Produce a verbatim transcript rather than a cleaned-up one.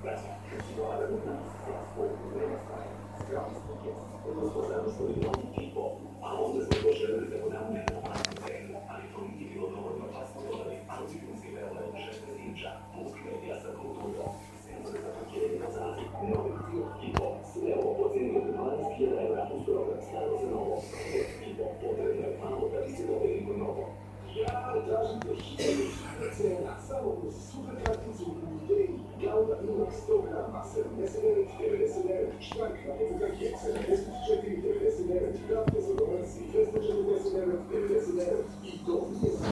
Cena samobóz super kartuzów idei. Gauda numer sto gram maser Nesseler Nesseler Sztrak na językach jak czterdzieści cztery Nesseler Krawkę z wersji Nesseler Nesseler i do